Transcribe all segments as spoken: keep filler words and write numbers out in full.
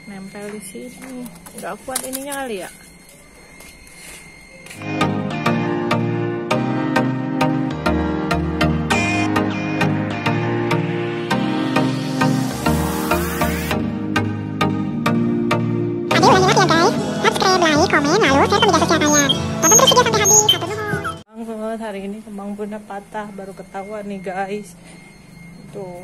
nempel di sini. Nggak kuat ininya kali ya. Hari ini kembang bunda patah, baru ketahuan nih guys. Tuh,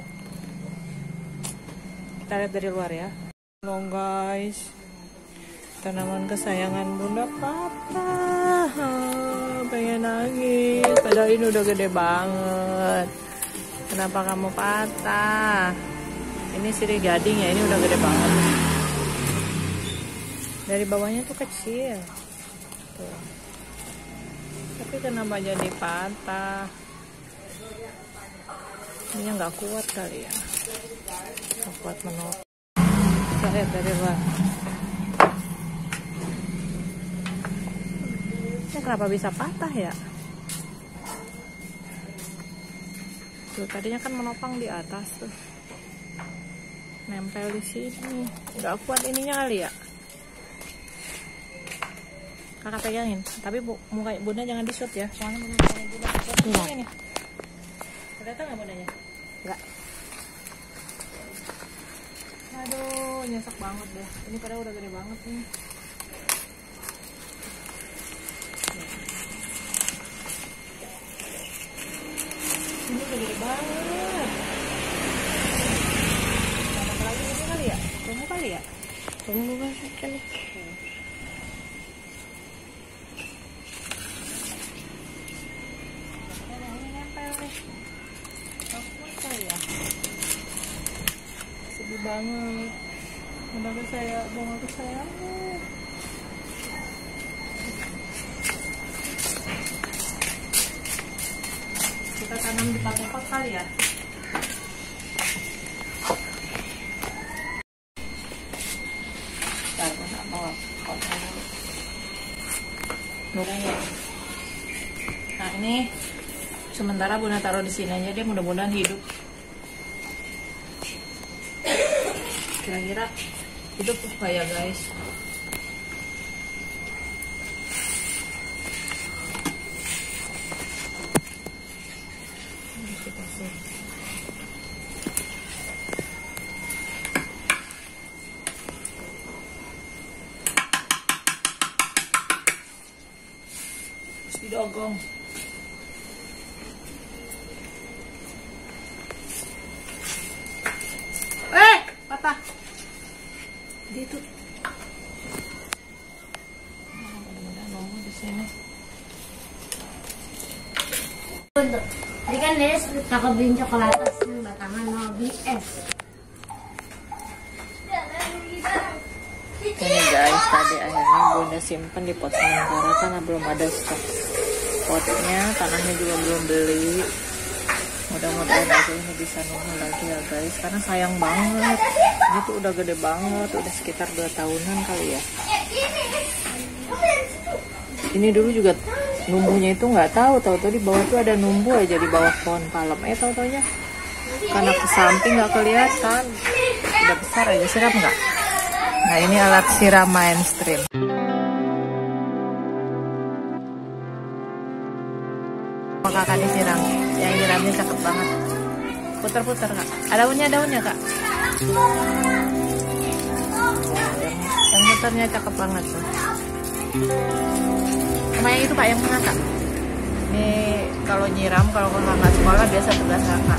kita lihat dari luar ya. Loh guys, tanaman kesayangan bunda patah. Oh, pengen nangis, padahal ini udah gede banget. Kenapa kamu patah? Ini sirih gading ya, ini udah gede banget. Dari bawahnya tuh kecil. Tuh. Tapi kenapa jadi patah? Ini nggak kuat kali ya, nggak kuat menolak. Kita lihat dari luar. Ini kenapa bisa patah ya? Tuh tadinya kan menopang di atas tuh, nempel di sini. Nggak kuat ininya kali ya. Kakak pegangin, tapi bu, muka bunda jangan di-shoot ya, soalnya mukanya bunda di-shoot ini. Kelihatan nggak bundanya? Nggak. Aduh, nyesek banget deh. Ini padahal udah gede banget nih. Ini udah gede banget. Apa lagi ini kali ya? Tunggu kali ya? Tunggu kali. Sedih banget. Bunga kesayangan, bunga kesayangan. Kita tanam di pot kali ya. Bentar, mana mau potnya dulu. Bundanya. Nah ini sementara bunda taruh di sini aja, dia mudah-mudahan hidup. Kira-kira hidup apa ya guys? Ini kita sih. Terus didogong. Eh, patah. Dia tuh mudah-mudahan nunggu di sini. Untuk tadi kan dia kakak beliin coklat yang batangan mau B S. Ini guys, tadi akhirnya bunda simpen di pot sementara karena belum ada stok potnya, tanahnya juga belum beli. Mudah-mudahan aja ini bisa nunggu lagi ya guys, karena sayang banget. Ini tuh udah gede banget, udah sekitar dua tahunan kali ya. Ini dulu juga numbuhnya itu nggak tahu, tahu-tahu di bawah tuh ada numbu aja di bawah pohon palem. Eh tahu-taunya karena ke samping nggak kelihatan, udah besar aja. Siram nggak? Nah ini alat siram mainstream. Kakak disiram, yang nyiramnya cakep banget. Putar-putar kak. Ada daunnya, daunnya kak. Yang putarnya cakep banget tuh. Sama yang itu kak, yang mana kak? Ini kalau nyiram, kalau kakak nggak sekolah biasa tugas kakak.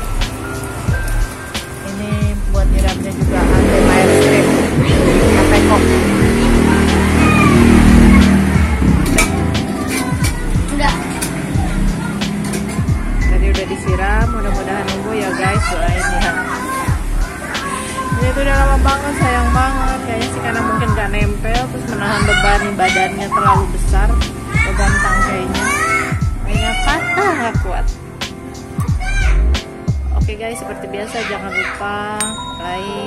Ini buat nyiramnya juga ada mainstream. Pekok. Udah disiram, mudah-mudahan nunggu ya guys, doain ya. Ini tuh udah lama banget, sayang banget kayaknya sih, karena mungkin gak nempel terus menahan beban badannya terlalu besar, beban tangkainya kayaknya patah, gak kuat. Oke guys, seperti biasa jangan lupa like,